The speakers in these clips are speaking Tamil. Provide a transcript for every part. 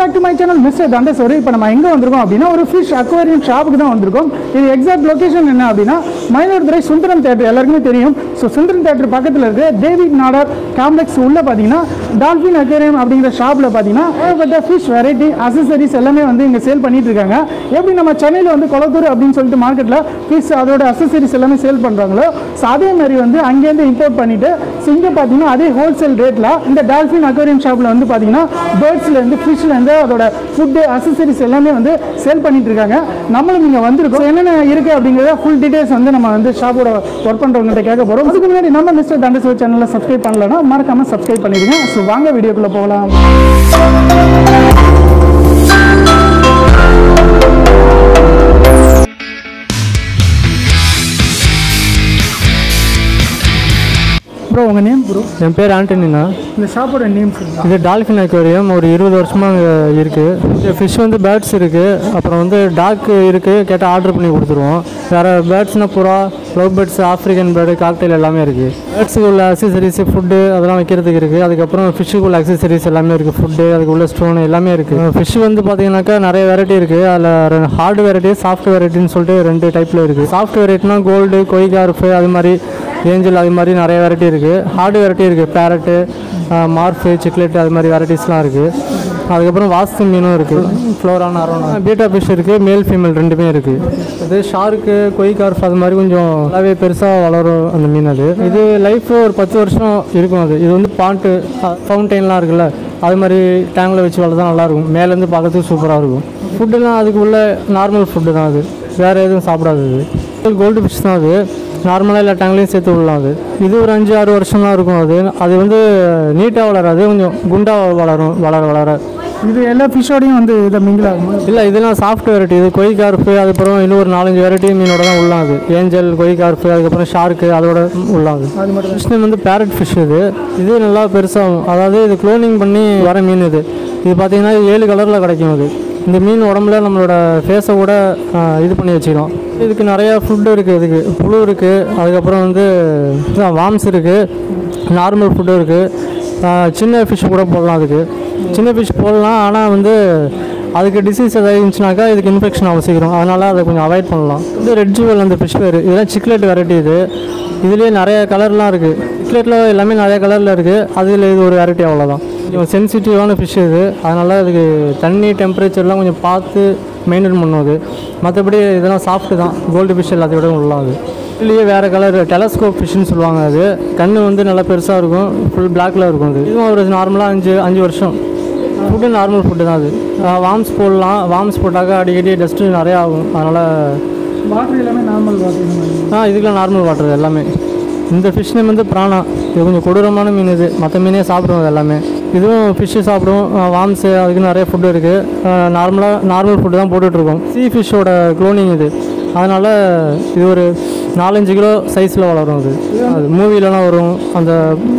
Back to my channel mister Thandeswari. இப்போ நம்ம எங்கே வந்திருக்கோம் அப்படின்னா ஒரு ஃபிஷ் அக்வேரியம் ஷாப்புக்கு தான் வந்திருக்கோம். இது எக்ஸாக்ட் லொகேஷன் என்ன அப்படின்னா மயிலாடுதுறை சுந்தரம் தேட்டர் எல்லாருக்குமே தெரியும். ஸோ சுந்தரம் தேட்டர் பக்கத்தில் இருக்க டேவிட் நாடார் காம்ப்ளெக்ஸ் உள்ள பார்த்தீங்கன்னா டால்ஃபின் அக்வேரியம் அப்படிங்கிற ஷாப்பில் பார்த்தீங்கன்னா ஏகப்பட்ட ஃபிஷ் வெரைட்டி அசசரிஸ் எல்லாமே வந்து இங்கே சேல் பண்ணிட்டு இருக்காங்க. எப்படி நம்ம சென்னையில் வந்து கொளத்தூர் அப்படின்னு சொல்லிட்டு மார்க்கெட்டில் ஃபிஷ் அதோட அசசரிஸ் எல்லாமே சேல் பண்ணுறாங்களோ ஸோ அதே மாதிரி வந்து அங்கேருந்து இம்போர்ட் பண்ணிட்டு இங்கே பார்த்தீங்கன்னா அதே ஹோல்சேல் ரேட்டில் இந்த டால்ஃபின் அக்வேரியம் ஷாப்பில் வந்து பார்த்தீங்கன்னா பேர்ட்ஸ்லேருந்து ஃபிஷ்லேருந்து அதோட ஃபுட்டு அசசரிஸ் எல்லாமே வந்து சேல் பண்ணிட்டு இருக்காங்க. நம்மளும் இங்கே வந்திருக்கோம். என்னென்ன இருக்குது அப்படிங்கிறத ஃபுல் டீடைல்ஸ் வந்து நம்ம வந்து ஷாப்போட ஒர்க் பண்ணுறவங்கள்ட்ட கேட்க போகிறோம். அதுக்கு முன்னாடி நம்ம மிஸ்டர் தண்டேஸ்வரி சேனலில் சப்ஸ்கிரைப் பண்ணலன்னா மறக்காமல் சப்ஸ்கிரைப் பண்ணிடுங்க. ஸோ வாங்க வீடியோக்குள்ளே போகலாம். ப்ரோ உங்கள் நேம்? ப்ரோ என் பேர் ஆண்டனினா. இந்த ஷாப்போட நேம் சொல்லுங்கள். இது டால்ஃபின் அக்வேரியம் ஒரு 20 வருஷமாக அங்கே இருக்குது. ஃபிஷ் வந்து பேர்ட்ஸ் இருக்குது, அப்புறம் வந்து டாக் இருக்குது, கேட்டால் ஆர்டர் பண்ணி கொடுத்துருவோம். வேறு பேர்ட்ஸ்னால் புறா, love birds, African bird, cockatiel எல்லாமே இருக்குது. பேர்ட்ஸுக்கு உள்ள அக்சசரிஸ் ஃபுட்டு அதெல்லாம் வைக்கிறதுக்கு இருக்குது. அதுக்கப்புறம் ஃபிஷ்ஷுக்கு உள்ள அக்சசரிஸ் எல்லாமே இருக்குது. ஃபுட்டு அதுக்கு உள்ள ஸ்டோன் எல்லாமே இருக்குது. ஃபிஷ் வந்து பார்த்தீங்கன்னாக்கா நிறைய வெரைட்டி இருக்குது. அதில் ஹார்டு வெரைட்டி, சாஃப்ட் வெரைட்டின்னு சொல்லிட்டு 2 டைப்பில் இருக்குது. சாஃப்ட் வெரைட்டினா கோல்டு, கொய்கார்ஃபு, அது மாதிரி ஏஞ்சல், அது மாதிரி நிறைய வெரைட்டி இருக்குது. ஹார்டு வெரைட்டி இருக்குது, பேரட்டு, மார்ஃபு, சிக்லெட், அது மாதிரி வெரைட்டிஸ்லாம் இருக்குது. அதுக்கப்புறம் வாஸ்து மீனும் இருக்குது, ஃப்ளோரான், அரோனா, பீட்டா ஃபிஷ் இருக்குது, மேல் ஃபீமேல் ரெண்டுமே இருக்குது. இது ஷார்க்கு, கொய்கார்ஃப் அது மாதிரி கொஞ்சம் நல்லாவே பெருசாக வளரும் அந்த மீன். இது லைஃப் ஒரு 10 வருஷம் இருக்கும். இது வந்து பாண்ட்டு ஃபவுண்டைன்லாம் இருக்குல்ல, அது மாதிரி டேங்கில் வச்சு வளர்த்தா நல்லாயிருக்கும். மேலேருந்து பார்க்கறதுக்கு சூப்பராக இருக்கும். ஃபுட்டுலாம் அதுக்கு உள்ள நார்மல் ஃபுட்டு தான். அது வேறு எதுவும் சாப்பிடாது. அது கோல்டு ஃபிஷ் தான். அது நார்மலாக எல்லா டேங்க்லேயும் சேர்த்து விடலாம். இது ஒரு 5-6 வருஷம் தான் இருக்கும். அது வந்து நீட்டாக வளராது, கொஞ்சம் குண்டாக வளரும். வளர இது எல்லா ஃபிஷ்ஷோடையும் வந்து இதை மிங்கிள் ஆகும் இல்லை. இதெல்லாம் சாஃப்ட் வெரைட்டி. இது கொய்கார்ஃபு, அதுக்கப்புறம் இன்னும் ஒரு 4-5 வெரைட்டி மீனோட தான் உள்ளாம். அது ஏஞ்சல், கொய்கார்ஃபு, அதுக்கப்புறம் ஷார்க்கு, அதோட உள்ளாம். அது மட்டும் ஃபிஷ் நேம் வந்து பேரட் ஃபிஷ். இது நல்லா பெருசாகும். அதாவது இது க்ளோனிங் பண்ணி வர மீன். இது பார்த்தீங்கன்னா 7 கலரில் கிடைக்கும். இந்த மீன் உடம்புல நம்மளோட ஃபேஸை கூட இது பண்ணி வச்சுக்கிறோம். இதுக்கு நிறையா ஃபுட்டு இருக்குது. இதுக்கு புழு இருக்குது, அதுக்கப்புறம் வந்து வார்ம்ஸ் இருக்குது, நார்மல் ஃபுட்டு இருக்குது. சின்ன ஃபிஷ் கூட போடலாம். அதுக்கு சின்ன ஃபிஷ் போடலாம். ஆனால் வந்து அதுக்கு டிசீஸ் எதாவது இருந்துச்சுனாக்கா இதுக்கு இன்ஃபெக்ஷன் அவசிக்கிறோம். அதனால் அதை கொஞ்சம் அவாய்ட் பண்ணலாம். இது ரெட் ஜுவல் அந்த ஃபிஷ் பேர். இதெல்லாம் சிக்லெட் வெரைட்டி. இதுலேயே நிறைய கலர்லாம் இருக்குது. சிக்லெட்டில் எல்லாமே நிறைய கலரில் இருக்குது. அதில் இது ஒரு வெரைட்டி, அவ்வளோதான். கொஞ்சம் சென்சிட்டிவான ஃபிஷ் இது. அதனால் அதுக்கு தண்ணி டெம்பரேச்சர்லாம் கொஞ்சம் பார்த்து மெயின்டைன் பண்ணுவது. மற்றபடி இதெல்லாம் சாஃப்ட்டு தான். கோல்டு ஃபிஷ் எல்லாத்தையோட உள்ளாது. இதுலேயே வேறு கலர் டெலஸ்கோப் ஃபிஷ்ஷுன்னு சொல்லுவாங்க. அது கண் வந்து நல்லா பெருசாக இருக்கும், ஃபுல் பிளாக்கில் இருக்கும். இதுவும் ஒரு நார்மலாக 5 வருஷம். ஃபுட்டு நார்மல் ஃபுட்டு தான். அது வார்ம்ஸ் போடலாம். வார்ம்ஸ் போட்டாக்கா அடிக்கடி டஸ்ட்டு நிறையா ஆகும். அதனால் வாட்டர் எல்லாமே நார்மல் வாட்டர். இதுக்கெலாம் நார்மல் வாட்டர் எல்லாமே. இந்த ஃபிஷ் நேம் வந்து பிராணா. இது கொஞ்சம் கொடூரமான மீன். இது மற்ற மீனே சாப்பிடுவோம். அது எல்லாமே இதுவும் ஃபிஷ்ஷு சாப்பிடும். வார்ம்ஸு அதுக்கு நிறைய ஃபுட்டு இருக்குது. நார்மல் ஃபுட்டு தான் போட்டுட்ருக்கோம். சீ ஃபிஷ்ஷோட க்ளோனிங் இது. அதனால் இது ஒரு 4-5 கிலோ சைஸில் வளரும். அது மூவிலலாம் வரும். அந்த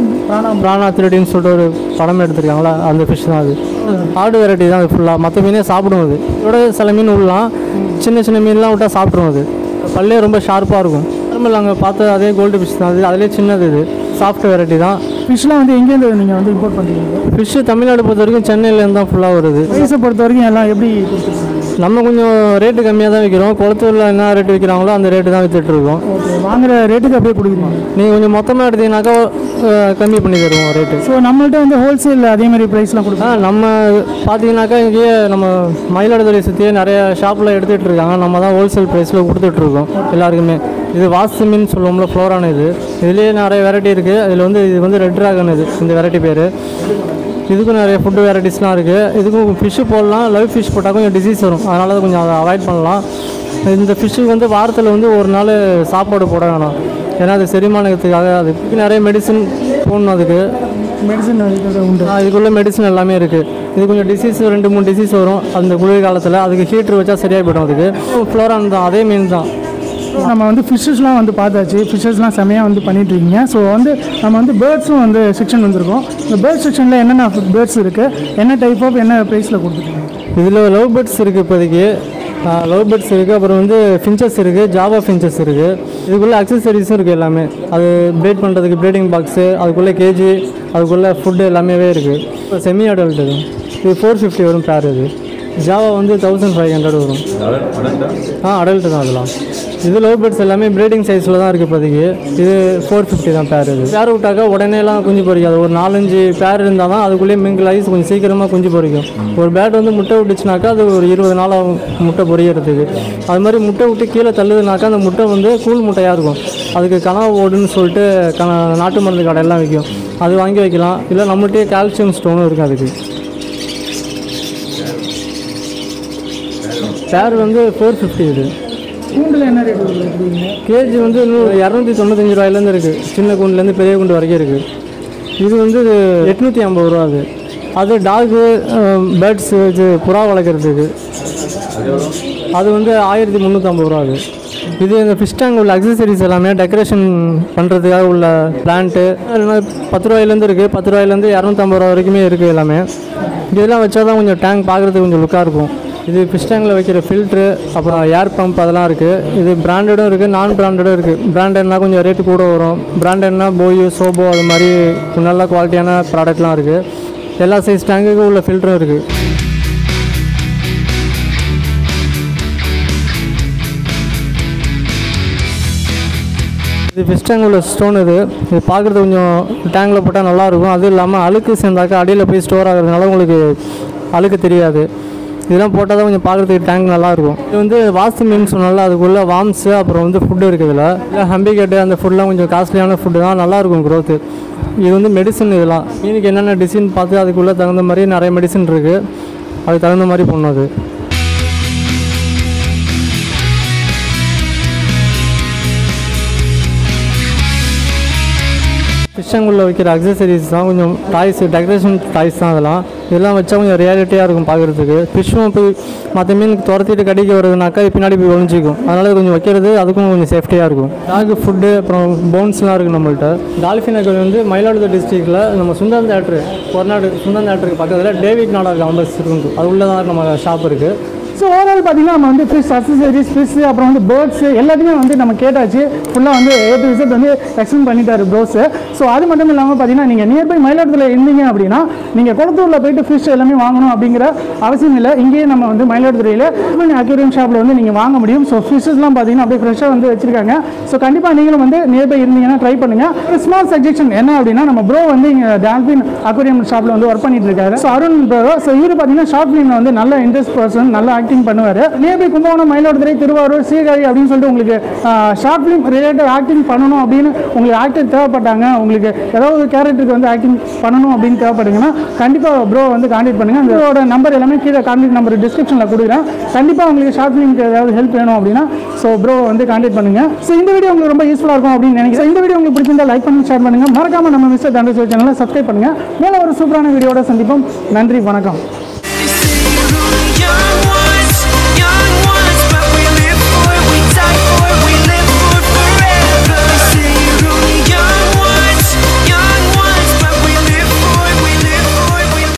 பிராணா 3Dன்னு சொல்லிட்டு ஒரு படம் எடுத்துருக்காங்களா, அந்த ஃபிஷ் தான். அது ஹார்டு வெரைட்டி தான். அது ஃபுல்லாக மற்ற மீனே சாப்பிடும். இதோட சில மீன் விடலாம். சின்ன சின்ன மீன்லாம் விட்டால் சாப்பிட்ரும். அது பல்லே ரொம்ப ஷார்ப்பாக இருக்கும். நார்மல் அங்கே பார்த்து அதே கோல்டு ஃபிஷ் தான். அதிலே சின்னது. இது சாஃப்ட் வெரைட்டி தான். ஃபிஷ்லாம் வந்து எங்கேருந்து நீங்கள் வந்து இம்போர்ட் பண்ணுறீங்க? ஃபிஷ்ஷு தமிழ்நாடு பொறுத்த வரைக்கும் சென்னையிலேருந்து தான் ஃபுல்லாக வருது. ப்ரைஸை பொறுத்த வரைக்கும் எல்லாம் எப்படி கொடுத்துருக்காங்க? நம்ம கொஞ்சம் ரேட்டு கம்மியாக தான் விற்கிறோம். குளத்தூரில் என்ன ரேட்டு விற்கிறாங்களோ அந்த ரேட்டு தான் விற்றுட்ருக்கோம். ஓகே, வாங்குகிற ரேட்டுக்கு அப்படியே கொடுக்குறீங்க. நீங்கள் கொஞ்சம் மொத்தமாக எடுத்தீங்கன்னாக்கா கம்மி பண்ணி தருவோம் ரேட்டு. ஸோ நம்மள்ட்ட வந்து ஹோல்சேல் அதே மாதிரி ப்ரைஸ்லாம் கொடுப்போம். நம்ம பார்த்தீங்கன்னாக்கா இங்கேயே நம்ம மயிலாடுதுறை சுற்றியே நிறைய ஷாப்பில் எடுத்துகிட்டு இருக்காங்க. நம்ம தான் ஹோல்சேல் ப்ரைஸில் கொடுத்துட்ருக்கோம் எல்லாருக்குமே. இது வாஸ்து மீன் சொல்லுவோம்ல, ஃப்ளோரான். இதுலேயே நிறைய வெரைட்டி இருக்குது. இதில் வந்து இது வந்து ரெட் ட்ராகன். இந்த வெரைட்டி பேர். இதுக்கும் நிறைய ஃபுட்டு வெரைட்டிஸ்லாம் இருக்குது. இதுக்கும் ஃபிஷ்ஷு போடலாம். லைவ் ஃபிஷ் போட்டால் கொஞ்சம் டிசீஸ் வரும். அதனால் அதை கொஞ்சம் அவாய்ட் பண்ணலாம். இந்த ஃபிஷ்ஷுக்கு வந்து வாரத்தில் வந்து ஒரு நாள் சாப்பாடு போட வேணாம். ஏன்னா அது செரிமானத்துக்காக. அதுக்கு நிறைய மெடிசன் போடணும். அதுக்கு மெடிசன் உண்டு. இதுக்குள்ளே மெடிசன் எல்லாமே இருக்குது. இது கொஞ்சம் டிசீஸ் 2-3 டிசீஸ் வரும் அந்த குளிர் காலத்தில். அதுக்கு ஹீட்ரு வச்சா சரியாக போய்டும். அதுக்கு ஃப்ளோரான் தான், அதே மீன் தான். நம்ம வந்து ஃபிஷ்ஷஸ்லாம் வந்து பார்த்தாச்சு. ஃபிஷ்ஷஸ்லாம் செம்மையாக வந்து பண்ணிகிட்ருக்கீங்க. ஸோ வந்து நம்ம வந்து பேர்ட்ஸும் வந்து செக்ஷன் வந்திருக்கோம். இந்த பேர்ட் செக்ஷனில் என்னென்ன பேர்ட்ஸ் இருக்குது, என்ன டைப் ஆஃப் என்ன ப்ரைஸில் கொடுத்துருக்கீங்க? இதில் லவ் பேர்ட்ஸ் இருக்குது. இப்போதைக்கு லவ் பேர்ட்ஸ் இருக்குது. அப்புறம் வந்து ஃபின்ச்சஸ் இருக்குது, ஜாவா ஃபின்ச்சஸ் இருக்குது. இதுக்குள்ளே அக்சசரிஸும் இருக்குது எல்லாமே. அது ப்ரீட் பண்ணுறதுக்கு ப்ரீடிங் பாக்ஸு, அதுக்குள்ளே கேஜி, அதுக்குள்ளே ஃபுட்டு எல்லாமே இருக்குது. Semi adult. இது இது 450 வரும் பேர். இது ஜாவா வந்து 1500 வரும். அடல்ட்டு தான் அதெல்லாம். இது லவ் பேர்ட்ஸ் எல்லாமே ப்ரீடிங் சைஸில் தான் இருக்குது இப்போதைக்கு. இது 450 தான் பேர். இது பேர் விட்டாக்கா உடனேலாம் குஞ்சு பொறிக்காது. ஒரு 4-5 பேர் இருந்தால் தான் அதுக்குள்ளேயே மிங்கிள் ஆகி கொஞ்சம் சீக்கிரமாக குஞ்சு பொறிக்கும். ஒரு பேட் வந்து முட்டை விட்டுச்சுனாக்கா அது ஒரு 20 நாள் ஆகும் முட்டை பொறிக்கிறதுக்கு. அது மாதிரி முட்டை விட்டு கீழே தள்ளுதுனாக்கா அந்த முட்டை வந்து கூழ் முட்டையாக இருக்கும். அதுக்கு கனவு ஓடுன்னு சொல்லிட்டு நாட்டு மருந்து கடையெல்லாம் விற்கும். அது வாங்கி வைக்கலாம். இல்லை நம்மள்கிட்டயே கால்சியம் ஸ்டோனும் இருக்குது அதுக்கு. பேர் வந்து 450. இது கூண்டில் என்ன ரேட் கொடுக்குறீங்க? கேஜி வந்து இன்னும் 295 ரூபாயிலேருந்து இருக்குது. சின்ன கூண்டுலேருந்து பெரிய கூண்டு வரைக்கும் இருக்குது. இது வந்து 850 ரூபா. அது டாகு பேர்ட்ஸு வச்சு புறா வளர்க்குறதுக்கு அது வந்து 1350 ரூபா. இது இந்த ஃபிஷ் டேங்க் உள்ள அக்சசரிஸ் எல்லாமே டெக்கரேஷன் பண்ணுறதுக்காக உள்ள பிளான்ட்டு 10 ரூபாயிலேருந்து இருக்குது. 10 ரூபாயிலேருந்து 250 ரூபா வரைக்குமே இருக்குது எல்லாமே. இதெல்லாம் வச்சா தான் கொஞ்சம் டேங்க் பார்க்குறதுக்கு கொஞ்சம் லுக்காக இருக்கும். இது ஃபிஷ் டேங்கில் வைக்கிற ஃபில்ட்ரு, அப்புறம் ஏர் பம்ப் அதெல்லாம் இருக்குது. இது பிராண்டடும் இருக்குது, நான் பிராண்டடும் இருக்குது. பிராண்டட்னா கொஞ்சம் ரேட்டு கூட வரும். பிராண்டட்னா போயோ, சோபோ அது மாதிரி நல்ல குவாலிட்டியான ப்ராடக்ட்லாம் இருக்குது. எல்லா சைஸ் டேங்குக்கும் உள்ள ஃபில்டரும் இருக்குது. இது ஃபிஷ் டேங்க் உள்ள ஸ்டோன். இது பார்க்குறது கொஞ்சம் டேங்கில் போட்டால் நல்லாயிருக்கும். அதுவும் இல்லாமல் அழுக்கு சேர்ந்தாக்கா அடியில் போய் ஸ்டோர் ஆகிறதுனால உங்களுக்கு அழுக்கு தெரியாது. இதெல்லாம் போட்டால் தான் கொஞ்சம் பார்க்குறதுக்கு டேங்க் நல்லாயிருக்கும். இது வந்து வாஸ்து மீன் சொன்னால அதுக்குள்ளே வார்ம்ஸு அப்புறம் வந்து ஃபுட்டு இருக்குது. இதில் இல்லை ஹம்பிகேட்டு அந்த ஃபுட்லாம் கொஞ்சம் காஸ்ட்லியான ஃபுட்டு தான், நல்லாயிருக்கும் க்ரோத்து. இது வந்து மெடிசன். இதெல்லாம் மீனுக்கு என்னென்ன டிசைன் பார்த்து அதுக்குள்ளே தகுந்த மாதிரி நிறைய மெடிசன் இருக்குது. அதுக்கு தகுந்த மாதிரி பண்ணும். அது ஃபிஷ் டேங்குள்ள வைக்கிற அக்சசரிஸ் தான் கொஞ்சம் டாய்ஸ், டெக்கரேஷன் டாய்ஸ் தான். இதெல்லாம் வச்சா கொஞ்சம் ரியாலிட்டியாக இருக்கும் பார்க்குறதுக்கு. ஃபிஷ்ஷும் போய் மற்ற மீனுக்கு துரத்திட்டு கடிக்க வருதுனாக்கா பின்னாடி போய் ஒழிஞ்சிக்கும். அதனால் கொஞ்சம் வைக்கிறது அதுக்கும் கொஞ்சம் சேஃப்டியாக இருக்கும். டாகு ஃபுட்டு அப்புறம் போன்ஸ்லாம் இருக்குது நம்மள்கிட்ட. டால்ஃபின் அக்வேரியம் வந்து மயிலாடுதுறை டிஸ்ட்ரிக்டில் நம்ம சுந்தரம் தேட்டரு, கொரநாடு சுந்தரம் தேட்டருக்கு பக்கத்தில் டேவிட் நாடார் காம்பஸ் இருக்குது. அது உள்ளே தான் நம்ம ஷாப் இருக்குது. ஸோ ஓவரால் பார்த்தீங்கன்னா நம்ம வந்து ஃபிஷ் அக்சசரிஸ், ஃபிஷ் அப்புறம் வந்து பேர்ட்ஸ் எல்லாத்தையுமே வந்து நம்ம கேட்டாச்சு. ஃபுல்லாக வந்து A to Z வந்து எக்ஸ்பிளைன் பண்ணிட்டாரு ப்ரோஸு. ஸோ அது மட்டும் இல்லாமல் பார்த்தீங்கன்னா நீங்கள் நியர்பை மயிலாடுதுறை இருந்தீங்க அப்படின்னா நீங்கள் குளத்தூரில் போயிட்டு ஃபிஷ் எல்லாமே வாங்கணும் அப்படிங்கிற அவசியம் இல்லை. இங்கேயே நம்ம வந்து மயிலாடுதுறையில் அக்வேரியம் ஷாப்பில் வந்து நீங்கள் வாங்க முடியும். ஸோ ஃபிஷ்ஷஸ்லாம் பார்த்தீங்கன்னா அப்படியே ஃப்ரெஷ்ஷாக வந்து வச்சிருக்காங்க. ஸோ கண்டிப்பாக நீங்களும் வந்து நியர்பை இருந்தீங்கன்னா ட்ரை பண்ணுங்கள். ஒரு ஸ்மால் சஜெக்ஷன் என்ன அப்படின்னா நம்ம ப்ரோ வந்து இங்கே டால்ஃபின் அக்வேரியம் ஷாப்பில் வந்து ஒர்க் பண்ணிட்டு இருக்காரு. So Arun bro. ஸோ இவர் பார்த்தீங்கன்னா ஷார்ட் ஃபிலிமில் வந்து நல்ல இன்ட்ரெஸ்ட் பர்சன், நல்ல ஆக்டிங் பண்ணுவார். நியர்பை கும்பகோணம், மயிலாடுதுறை, திருவாரூர், சீர்காழி அப்படின்னு சொல்லிட்டு உங்களுக்கு ஷார்ட் ஃபிலிம் ரிலேட்டட் ஆக்டிங் பண்ணணும் அப்படின்னு உங்களுக்கு ஆக்டர் தேவைப்பட்டாங்க, உங்களுக்கு ஏதாவது ஒரு கேரக்டருக்கு வந்து ஆக்டிங் பண்ணணும் அப்படின்னு தேவைப்படுங்கன்னா கண்டிப்பாக ப்ரோ வந்து கான்டாக்ட் பண்ணுங்கள். அதோட நம்பர் எல்லாமே கீழே கான்டாக்ட் நம்பர் டிஸ்கிரிப்ஷனில் கொடுக்குறேன். கண்டிப்பாக உங்களுக்கு ஷார்ட் ஃபிலிம்க்கு ஏதாவது ஹெல்ப் வேணும் அப்படின்னா ஸோ ப்ரோ வந்து கான்டாக்ட் பண்ணுங்கள். ஸோ இந்த வீடியோ உங்களுக்கு ரொம்ப யூஸ்ஃபுல்லாக இருக்கும் அப்படின்னு நினைக்கிறேன். இந்த வீடியோ உங்களுக்கு பிடிச்சிருந்தா லைக் பண்ணி ஷேர் பண்ணுங்கள். மறக்காமல் நம்ம மிஸ்டர் தண்டேஸ்வர் சேனலை சப்ஸ்கிரைப் பண்ணுங்கள். மேலே ஒரு சூப்பரான வீடியோட சந்திப்போம். நன்றி, வணக்கம்.